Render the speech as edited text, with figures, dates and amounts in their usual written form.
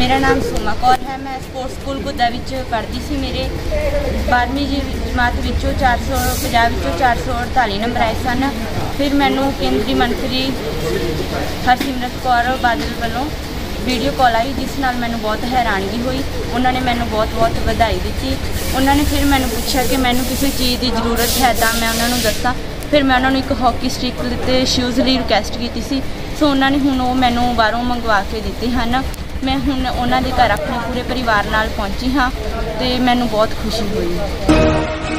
मेरा नाम सोमा कौर है। मैं स्पोर्ट्स स्कूल गुद्दा विच पढ़ती सी। मेरे 12वीं जमात विचों 450 विचों 448 नंबर आए सन। फिर मैनू केंद्रीय मंत्री हरसिमरत कौर बादल वालों वीडियो कॉल आई, जिस नाल मैनू बहुत हैरानगी हुई। उन्होंने मैनू बहुत बहुत बधाई दी। उन्होंने फिर मैनू पूछा कि मैनू किसी चीज़ की जरूरत है तो मैं उन्होंने दसा। फिर मैं उन्होंने एक हॉकी स्टिक ते शूज़ लिए रिक्वेस्ट की सी। सो उन्होंने हुण वो मैनू बाहरों मंगवा के दिते हैं। मैं हुण उन्होंने घर अपने पूरे परिवार नाल पहुँची हाँ, तो मैनू बहुत खुशी हुई।